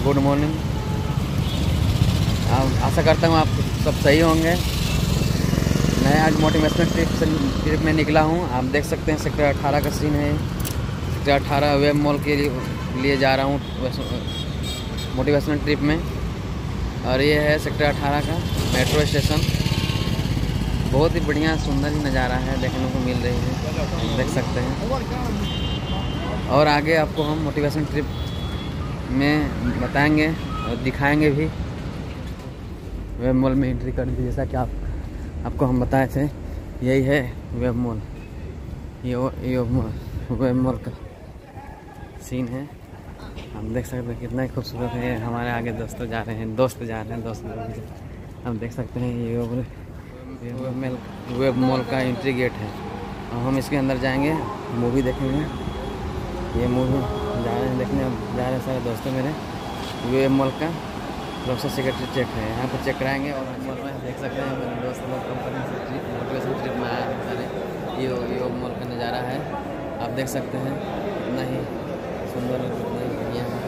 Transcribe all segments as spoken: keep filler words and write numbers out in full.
Good morning. आशा करता हूँ आप सब सही होंगे। मैं आज मोटिवेशनल ट्रिप से ट्रिप में निकला हूँ। आप देख सकते हैं सेक्टर अठारह का सीन है। सेक्टर अठारह वेब मॉल के लिए जा रहा हूँ मोटिवेशनल ट्रिप में। और ये है सेक्टर अठारह का मेट्रो स्टेशन। बहुत ही बढ़िया सुंदर ही नज़ारा है, देखने को मिल रही है, देख सकते हैं। और आगे आपको हम मोटिवेशन ट्रिप में बताएंगे और दिखाएंगे भी। वेब मॉल में एंट्री कर दी, जैसा कि आप आपको हम बताए थे, यही है वेब मॉल। ये ये वेब मॉल का सीन है। हम देख सकते हैं कितना ही खूबसूरत है। हमारे आगे दोस्तों जा रहे हैं, दोस्त जा रहे हैं, दोस्त लोग हम देख सकते हैं। ये वेब वेब मॉल का एंट्री गेट है और हम इसके अंदर जाएंगे, मूवी देखेंगे। ये मूवी जा रहे हैं देखने, जा रहे हैं सारे दोस्तों मेरे। वेब मॉल का प्रोफेसर सेक्रेटरी चेक है, यहाँ पर चेक कराएंगे। और मॉल में देख सकते हैं मेरे दोस्त लोग कंपनी से ट्रिप मोटिवेशन ट्रिप में आए हैं सारे। ये ये मॉल का नज़ारा है, आप देख सकते हैं कितना ही सुंदर और कितना ही बढ़िया है।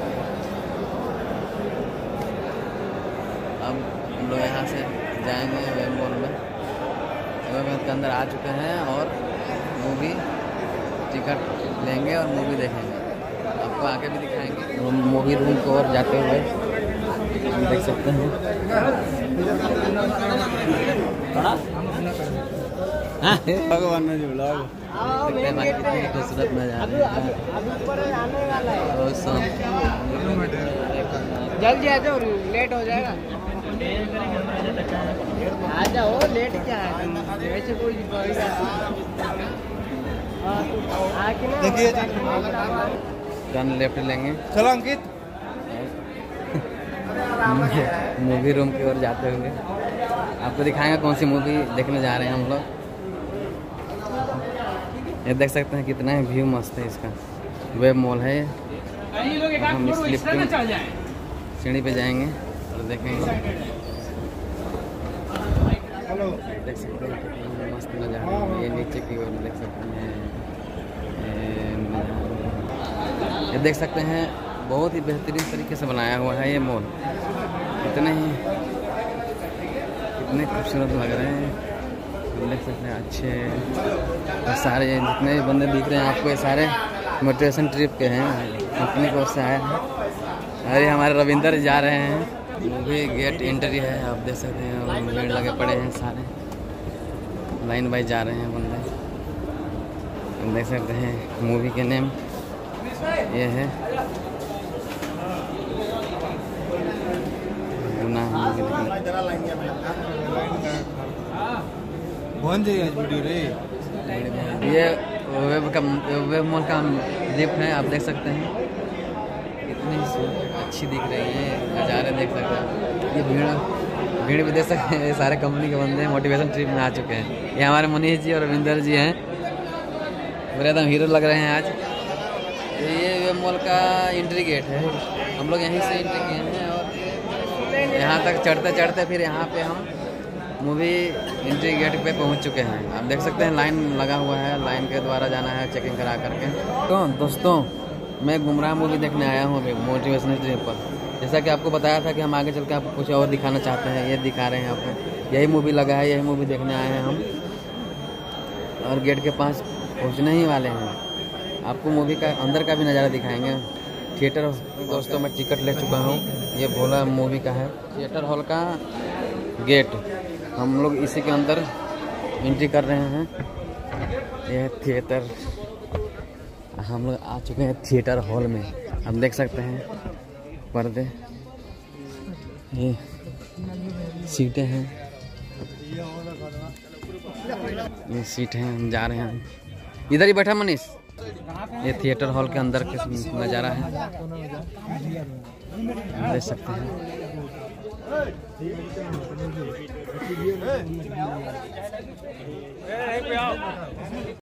अब हम लोग यहाँ से जाएंगे वेब मॉल में। वेब मॉल के अंदर आ चुके हैं और मूवी टिकट लेंगे और मूवी देखेंगे। आपको आगे भी दिखाएंगे मूवी रूम को और जाते हुए हम देख सकते हैं। भगवान ने जो ब्लॉग कितनी खूबसूरत नज़ारा है। जल्दी आ जाओ, लेट हो जाएगा। आ जाओ, लेट क्या है, वैसे कोई देखिए। टर्न लेफ्ट लेंगे, चलो अंकित। मूवी रूम की ओर जाते हुए आपको दिखाएंगे कौन सी मूवी देखने जा रहे हैं हम लोग। ये देख सकते हैं कितना है व्यू मस्त है इसका। वेब मॉल है। हम इस लिफ्ट सीढ़ी पे जाएंगे और देखेंगे। देख सकते हैं कितना मस्त नज़ारा है। ये नीचे की ओर देख सकते हैं, ये देख सकते हैं बहुत ही बेहतरीन तरीके से बनाया हुआ है ये मॉल। कितने ही कितने खूबसूरत लग रहे हैं, देख सकते हैं अच्छे। और सारे जितने भी बंदे दिख रहे हैं आपको, ये सारे मोटिवेशन ट्रिप के हैं, कंपनी की ओर से आए हैं। अरे हमारे रविंदर जा रहे हैं। मूवी गेट एंट्री है, आप देख सकते हैं। भीड़ लगे पड़े हैं, सारे लाइन बाई जा रहे हैं बंदे। हम देख सकते हैं मूवी के नेम ये है वीडियो रे। ये वेब का वेब मॉल का लिफ्ट है, आप देख सकते हैं कितनी अच्छी दिख रही है। नज़ारे देख सकते हैं। ये भीड़ भीड़ भी देख सकते हैं। सारे कंपनी के बंदे मोटिवेशन ट्रिप में आ चुके हैं। ये हमारे मनीष जी और रविंदर जी हैं, पूरे एकदम हीरो लग रहे हैं आज। ये वेब मॉल का एंट्री गेट है। हम लोग यहीं से एंट्री किए हैं और यहाँ तक चढ़ते चढ़ते फिर यहाँ पे हम मूवी एंट्री गेट पे पहुँच चुके हैं। आप देख सकते हैं लाइन लगा हुआ है, लाइन के द्वारा जाना है चेकिंग करा करके। तो दोस्तों, मैं गुमराह मूवी देखने आया हूँ अभी मोटिवेशनल ट्रिप पर। जैसा कि आपको बताया था कि हम आगे चल के आपको कुछ और दिखाना चाहते हैं, ये दिखा रहे हैं आपको। यही मूवी लगा है, यही मूवी देखने आए हैं हम और गेट के पास पहुँचने ही वाले हैं। आपको मूवी का अंदर का भी नज़ारा दिखाएंगे। थिएटर दोस्तों मैं टिकट ले चुका हूँ, ये भोला मूवी का है। थिएटर हॉल का गेट, हम लोग इसी के अंदर एंट्री कर रहे हैं। यह थिएटर, हम लोग आ चुके हैं थिएटर हॉल में। हम देख सकते हैं पर्दे, ये सीटें हैं, ये सीट हैं। हम जा रहे हैं, इधर ही बैठा मनीष। ये थिएटर हॉल के अंदर के नज़ारा है, देख सकते हैं।